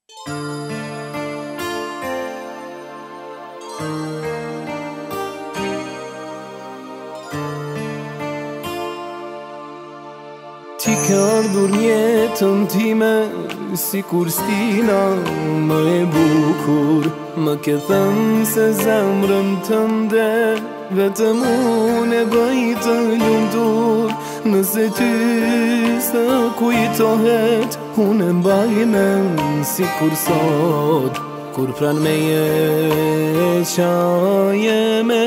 Ti ke ardhur njetën time si kur stina më e bukur. Më ke thënë se zemrën tënde vetëm unë e bëj të lumtur. Nëse ty së kujtohet, unë e mbaj men si kur sot, kur pran meje qaje me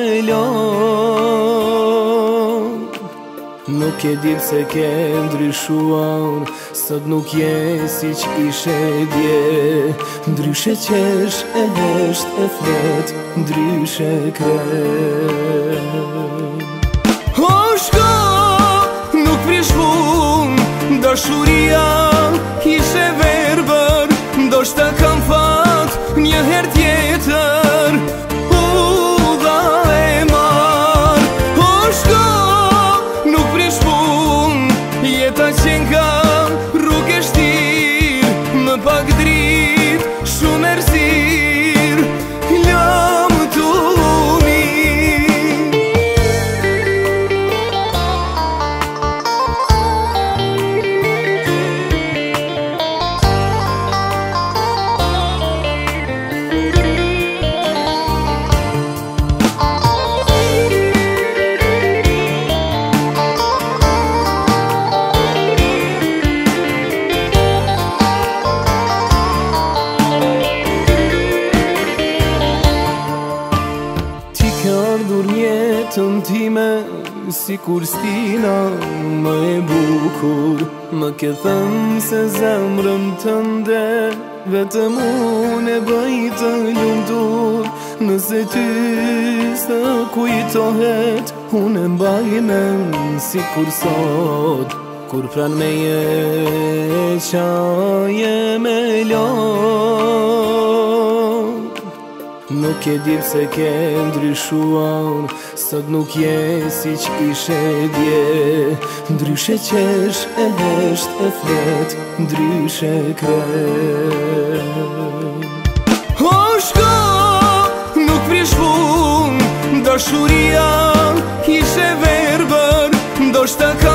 lot. Nuk e di pse ke ndryshuar, sot nuk je si që ishe dje. Ndryshe qesh e hesht e flet, ndryshe kret. O shko, nuk prish pun, dashuria ishe verbër. Ndoshta kam fat një her tjetër, udha e mar. O shko, jeta qenë ka rrugë e shtirë, më pak dritë, shumë ersirë, lëmë të jetën time si kur stina më e bukur. Më ke thënë se zemrën tënde vetëm unë e bëj të lumtur. Nëse ty së kujtohet, unë e mbaj men si kur sot, kur pran meje qaje me lot. Nuk e di pse ke ndryshuar, sot nuk je si që ishe dje. Ndryshe qesh e hesht e flet, ndryshe kret. O shko, nuk prish pun, dashuria ishe verbër. Ndoshta ka